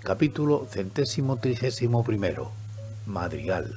Capítulo 131. Madrigal.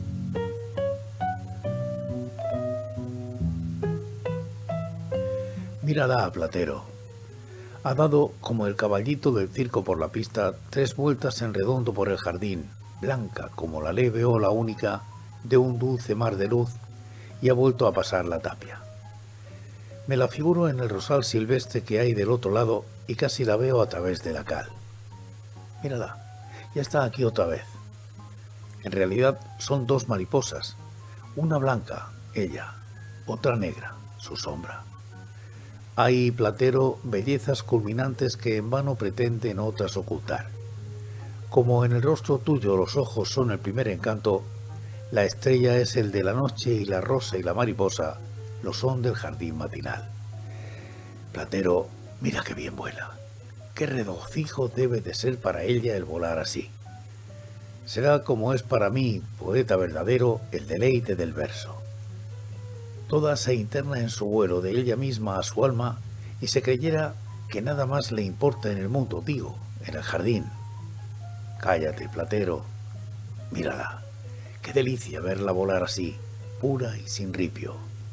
Mírala, Platero. Ha dado, como el caballito del circo por la pista, 3 vueltas en redondo por el jardín, blanca como la leve ola única de un dulce mar de luz, y ha vuelto a pasar la tapia. Me la figuro en el rosal silvestre que hay del otro lado y casi la veo a través de la cal. Mírala, ya está aquí otra vez. En realidad son 2 mariposas, una blanca, ella, otra negra, su sombra. Hay, Platero, bellezas culminantes que en vano pretenden otras ocultar. Como en el rostro tuyo los ojos son el primer encanto, la estrella es el de la noche y la rosa y la mariposa lo son del jardín matinal. Platero, mira qué bien vuela. Qué regocijo debe de ser para ella el volar así. Será como es para mí, poeta verdadero, el deleite del verso. Toda se interna en su vuelo de ella misma a su alma y se creyera que nada más le importa en el mundo, digo, en el jardín. Cállate, Platero, mírala, qué delicia verla volar así, pura y sin ripio.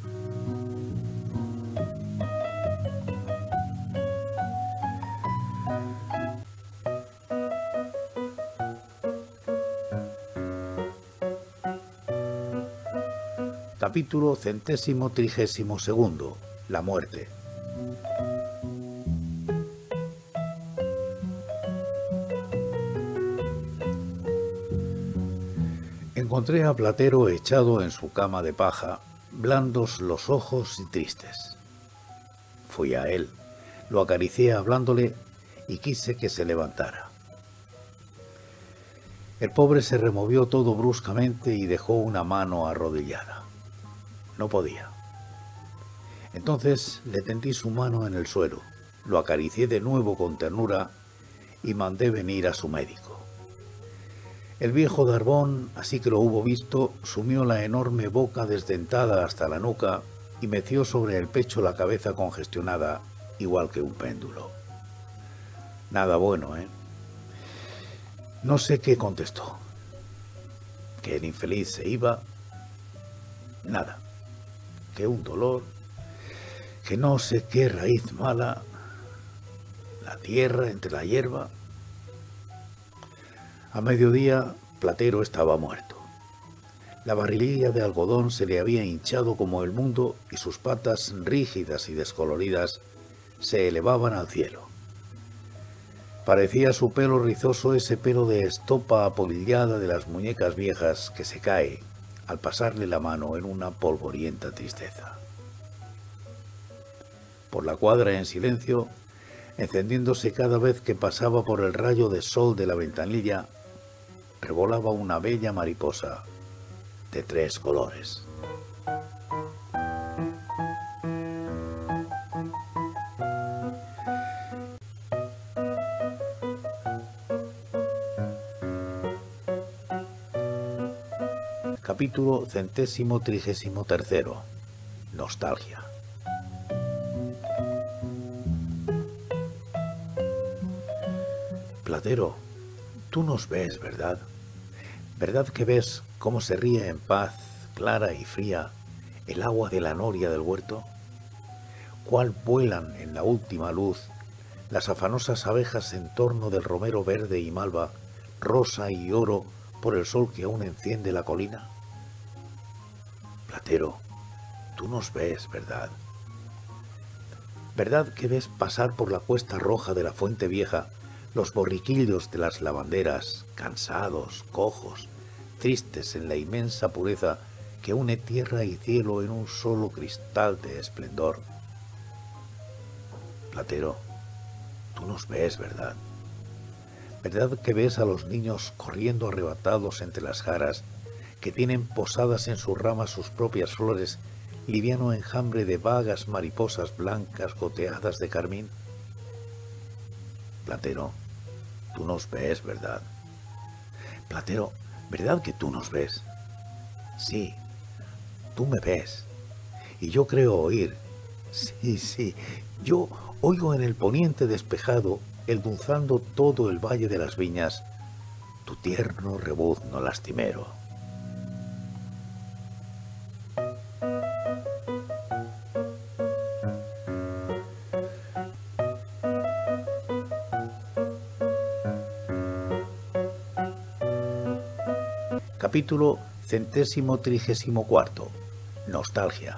Capítulo 132. La muerte. Encontré a Platero echado en su cama de paja, blandos los ojos y tristes. Fui a él, lo acaricié hablándole y quise que se levantara. El pobre se removió todo bruscamente y dejó una mano arrodillada. No podía. Entonces le tendí su mano en el suelo, lo acaricié de nuevo con ternura y mandé venir a su médico. El viejo Darbón, así que lo hubo visto, sumió la enorme boca desdentada hasta la nuca y meció sobre el pecho la cabeza congestionada, igual que un péndulo. Nada bueno, ¿eh? No sé qué contestó. Que el infeliz se iba. Nada. Que un dolor, que no sé qué raíz mala, la tierra entre la hierba. A mediodía, Platero estaba muerto. La barriguilla de algodón se le había hinchado como el mundo y sus patas, rígidas y descoloridas, se elevaban al cielo. Parecía su pelo rizoso ese pelo de estopa apolillada de las muñecas viejas que se cae al pasarle la mano en una polvorienta tristeza. Por la cuadra en silencio, encendiéndose cada vez que pasaba por el rayo de sol de la ventanilla, revolaba una bella mariposa de 3 colores. Capítulo 133. Nostalgia. Platero, tú nos ves, ¿verdad? ¿Verdad que ves cómo se ríe en paz, clara y fría, el agua de la noria del huerto? ¿Cuál vuelan en la última luz las afanosas abejas en torno del romero verde y malva, rosa y oro por el sol que aún enciende la colina? Platero, tú nos ves, ¿verdad? ¿Verdad que ves pasar por la cuesta roja de la fuente vieja los borriquillos de las lavanderas, cansados, cojos, tristes en la inmensa pureza que une tierra y cielo en un solo cristal de esplendor? Platero, tú nos ves, ¿verdad? ¿Verdad que ves a los niños corriendo arrebatados entre las jaras que tienen posadas en sus ramas sus propias flores, liviano enjambre de vagas mariposas blancas goteadas de carmín? Platero, tú nos ves, ¿verdad? Platero, ¿verdad que tú nos ves? Sí, tú me ves, y yo creo oír. Sí, yo oigo en el poniente despejado endulzando todo el valle de las viñas, tu tierno rebuzno lastimero. Capítulo 134. Nostalgia.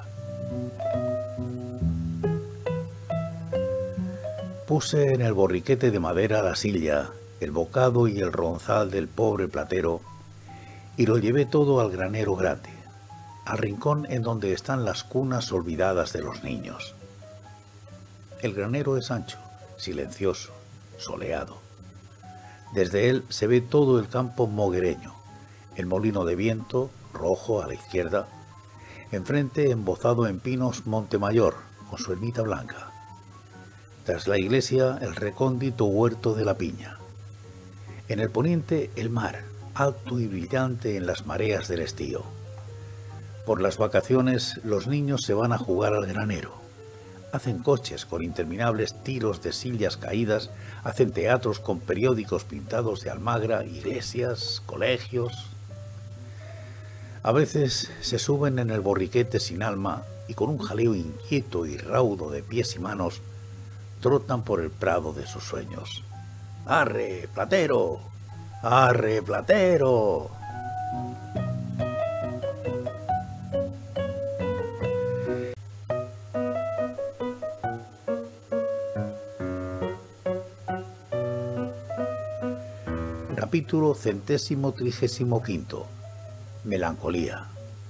Puse en el borriquete de madera la silla, el bocado y el ronzal del pobre platero, y lo llevé todo al granero grande, al rincón en donde están las cunas olvidadas de los niños. El granero es ancho, silencioso, soleado. Desde él se ve todo el campo moguereño, el molino de viento, rojo a la izquierda, enfrente embozado en pinos Montemayor, con su ermita blanca. Tras la iglesia, el recóndito huerto de la piña. En el poniente, el mar, alto y brillante en las mareas del estío. Por las vacaciones, los niños se van a jugar al granero. Hacen coches con interminables tiros de sillas caídas, hacen teatros con periódicos pintados de almagra, iglesias, colegios. A veces se suben en el borriquete sin alma y con un jaleo inquieto y raudo de pies y manos, trotan por el prado de sus sueños. ¡Arre, platero! ¡Arre, platero! Capítulo 135. Melancolía.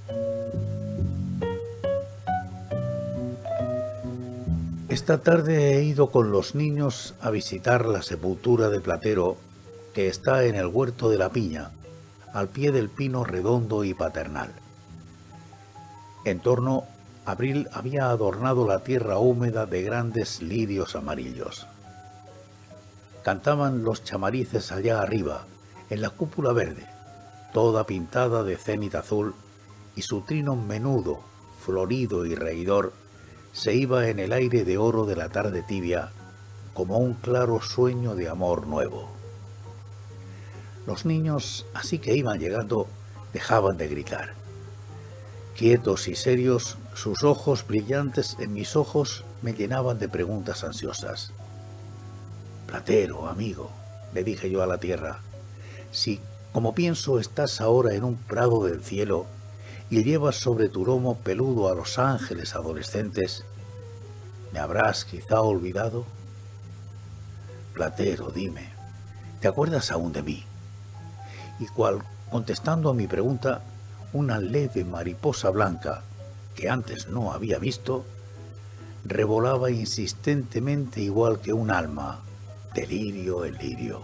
Esta tarde he ido con los niños a visitar la sepultura de Platero, que está en el huerto de la piña, al pie del pino redondo y paternal. En torno, abril había adornado la tierra húmeda de grandes lirios amarillos. Cantaban los chamarices allá arriba, en la cúpula verde, toda pintada de cénit azul, y su trino menudo, florido y reidor, se iba en el aire de oro de la tarde tibia, como un claro sueño de amor nuevo. Los niños, así que iban llegando, dejaban de gritar. Quietos y serios, sus ojos brillantes en mis ojos me llenaban de preguntas ansiosas. «Platero, amigo», le dije yo a la tierra, «si, como pienso, estás ahora en un prado del cielo y llevas sobre tu lomo peludo a los ángeles adolescentes, ¿me habrás quizá olvidado? Platero, dime, ¿te acuerdas aún de mí?» Y cual, contestando a mi pregunta, una leve mariposa blanca, que antes no había visto, revolaba insistentemente igual que un alma, de lirio en lirio.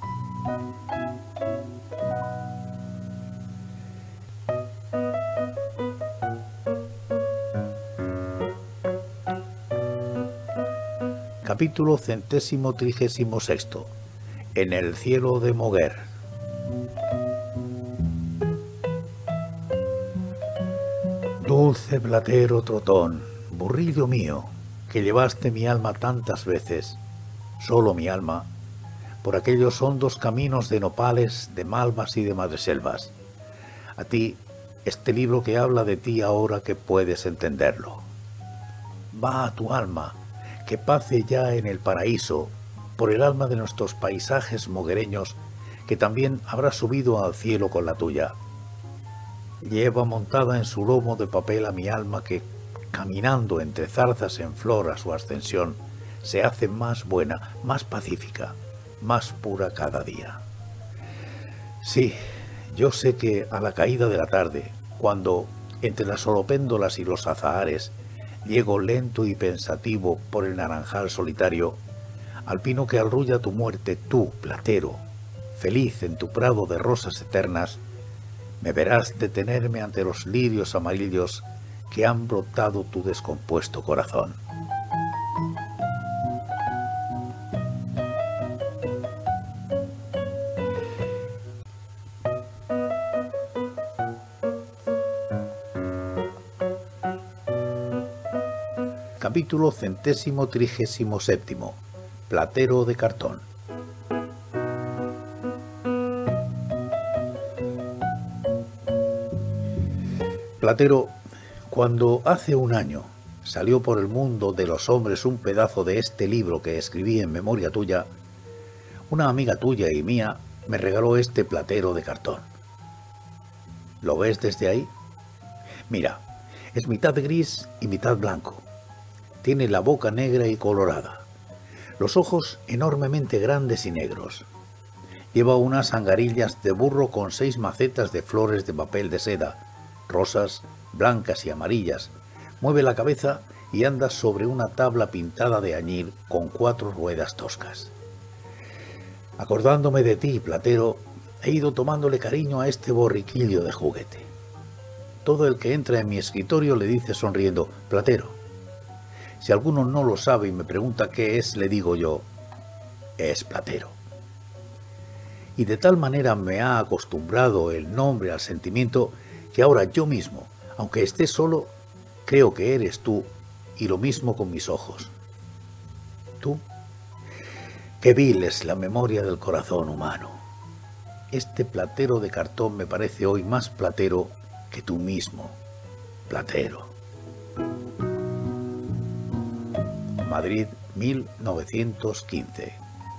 Capítulo 136. En el cielo de Moguer. Dulce platero trotón, burrillo mío, que llevaste mi alma tantas veces, solo mi alma, por aquellos hondos caminos de nopales, de malvas y de madreselvas. A ti, este libro que habla de ti ahora que puedes entenderlo. Va a tu alma, que pace ya en el paraíso, por el alma de nuestros paisajes moguereños, que también habrá subido al cielo con la tuya. Lleva montada en su lomo de papel a mi alma que, caminando entre zarzas en flor a su ascensión, se hace más buena, más pacífica, más pura cada día. Sí, yo sé que a la caída de la tarde, cuando, entre las olopéndolas y los azahares, llego lento y pensativo por el naranjal solitario, al pino que arrulla tu muerte, tú, platero, feliz en tu prado de rosas eternas, me verás detenerme ante los lirios amarillos que han brotado tu descompuesto corazón. Capítulo 137. Platero de cartón. Platero, cuando hace un año salió por el mundo de los hombres un pedazo de este libro que escribí en memoria tuya, una amiga tuya y mía me regaló este platero de cartón. ¿Lo ves desde ahí? Mira, es mitad gris y mitad blanco. Tiene la boca negra y colorada, los ojos enormemente grandes y negros. Lleva unas angarillas de burro con 6 macetas de flores de papel de seda, rosas, blancas y amarillas. Mueve la cabeza y anda sobre una tabla pintada de añil con 4 ruedas toscas. Acordándome de ti, Platero, he ido tomándole cariño a este borriquillo de juguete. Todo el que entra en mi escritorio le dice sonriendo, Platero. Si alguno no lo sabe y me pregunta qué es, le digo yo, es Platero. Y de tal manera me ha acostumbrado el nombre al sentimiento que ahora yo mismo, aunque esté solo, creo que eres tú, y lo mismo con mis ojos. ¿Tú? Qué vil es la memoria del corazón humano. Este platero de cartón me parece hoy más platero que tú mismo, Platero. Madrid, 1915.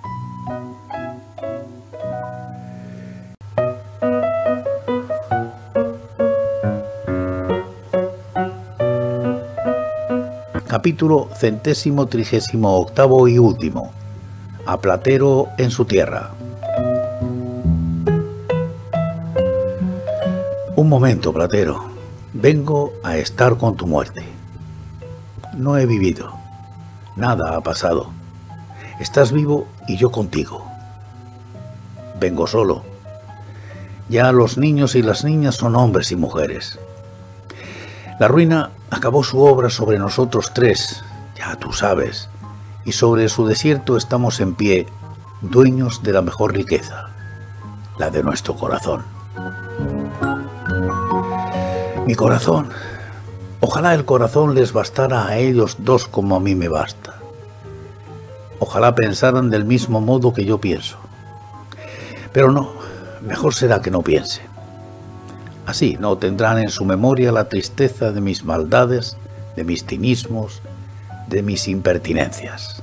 Capítulo 138º y último. A Platero en su tierra. Un momento, Platero. Vengo a estar con tu muerte. No he vivido. Nada ha pasado. Estás vivo y yo contigo. Vengo solo. Ya los niños y las niñas son hombres y mujeres. La ruina acabó su obra sobre nosotros 3, ya tú sabes, y sobre su desierto estamos en pie, dueños de la mejor riqueza, la de nuestro corazón. Mi corazón. Ojalá el corazón les bastara a ellos 2 como a mí me basta. Ojalá pensaran del mismo modo que yo pienso. Pero no, mejor será que no piensen. Así no tendrán en su memoria la tristeza de mis maldades, de mis cinismos, de mis impertinencias.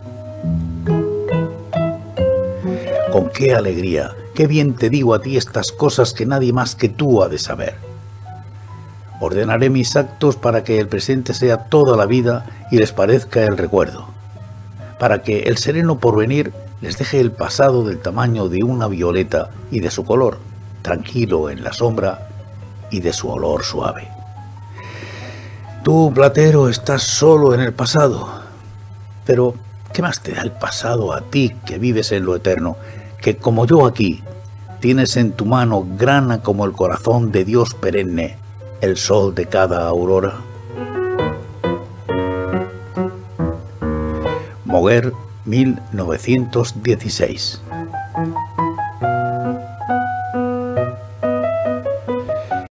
Con qué alegría, qué bien te digo a ti estas cosas que nadie más que tú ha de saber. Ordenaré mis actos para que el presente sea toda la vida y les parezca el recuerdo, para que el sereno porvenir les deje el pasado del tamaño de una violeta y de su color, tranquilo en la sombra, y de su olor suave. Tú, Platero, estás solo en el pasado, pero ¿qué más te da el pasado a ti que vives en lo eterno, que como yo aquí, tienes en tu mano grana como el corazón de Dios perenne, el sol de cada aurora? Moguer, 1916.